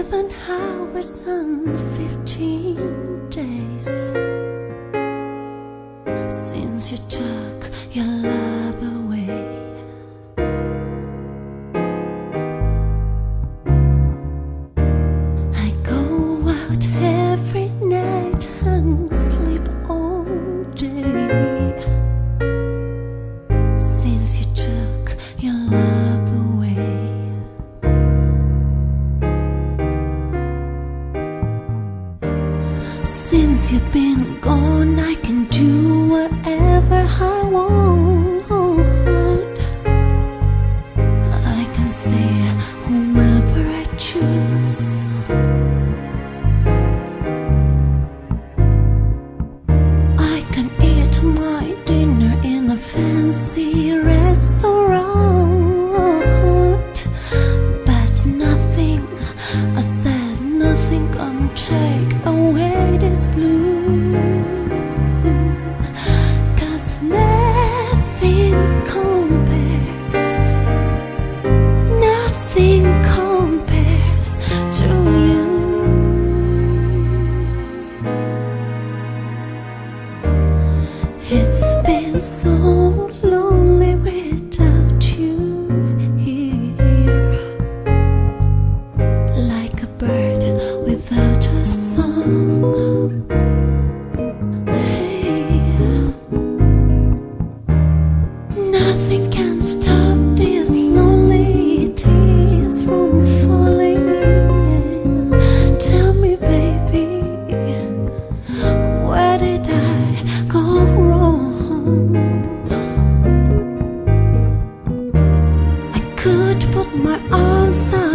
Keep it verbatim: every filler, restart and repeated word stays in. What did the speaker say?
Seven hours and fifteen days since you took your love away. I go out every night and sleep all day since you took your love away. Since you've been gone, I can do whatever I want. I can see whoever I choose. I can eat my dinner in a fancy restaurant, but nothing, I said nothing can take away this blue. Cause nothing compares, nothing compares to you. It's been so lonely without you here, like a bird without a song. Hey, nothing can stop these lonely tears from falling. Tell me, baby, where did I go wrong? I could put my arms out